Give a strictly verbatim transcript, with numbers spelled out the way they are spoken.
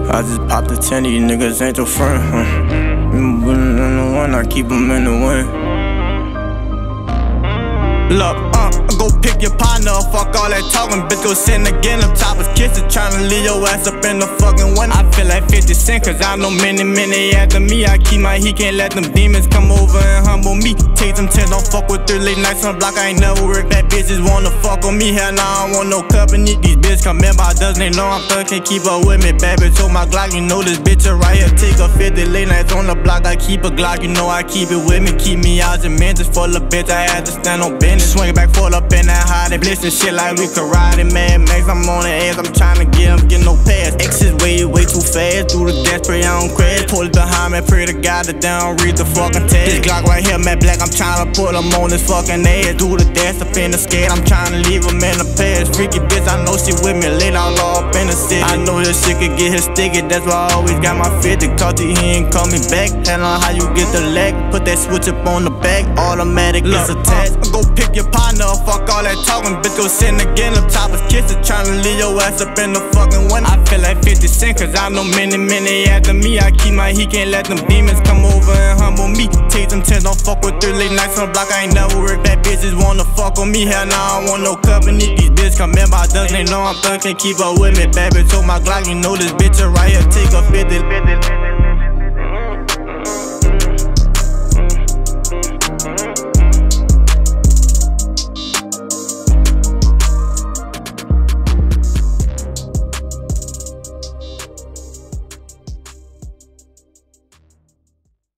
I just popped a ten, these niggas ain't your friend, huh? You putting in the one, I keep them in the wind. Look, uh, go pick your partner, fuck all that talking, bitch, go sitting again, them choppers kissing, tryna leave your ass up in the fucking wind. I feel like fifty cent, cause I know many, many after me. I keep my heat, can't let them demons come over and humble me. Take them tens, don't fuck with three late nights on the block, I ain't never worked. That bitches wanna fuck on me, hell nah, I don't want no company. These bitches come in by dozen, they know I'm thug, can't keep up with me. Bad bitch on my Glock, you know this bitch right here. Take a fifty late nights on the block, I keep a Glock, you know I keep it with me. Keep me out your man, just full of bitch, I had to stand on business. Swing back full up in that high, they blitz shit like we could ride it, Mad Max. I'm on the ass, I'm tryna get him, get no pass. X is way, way too fast, do the dance, pray I don't crash. Pull it behind me, pray to God that they don't read the fucking tag. This Glock right here, matte black, I'm tryna put him on this fucking ass. Do the dance up in the skate, I'm tryna leave him in the past. Freaky bitch, I know she with me, laid out all up in the city. I know this shit could get his sticky, that's why I always got my fifty. Caught he ain't call me back, hell on how you get the leg. Put that switch up on the back, automatic, it's attached. Go pick your partner, fuck all that talking, bitch, go sitting again, them choppers kissing, tryna leave your ass up in the fucking wind. I feel like fifty cent, cause I know many, many after me. I keep my heat, can't let them demons come over and humble me. Take them tens, don't fuck with three late nights on the block, I ain't never worked. That bitches wanna fuck on me, hell nah, I don't want no company. These bitches come in by dozen, they know I'm thug, can't keep up with me. Bad bitch on my Glock, you know this bitch right here, take a fifty.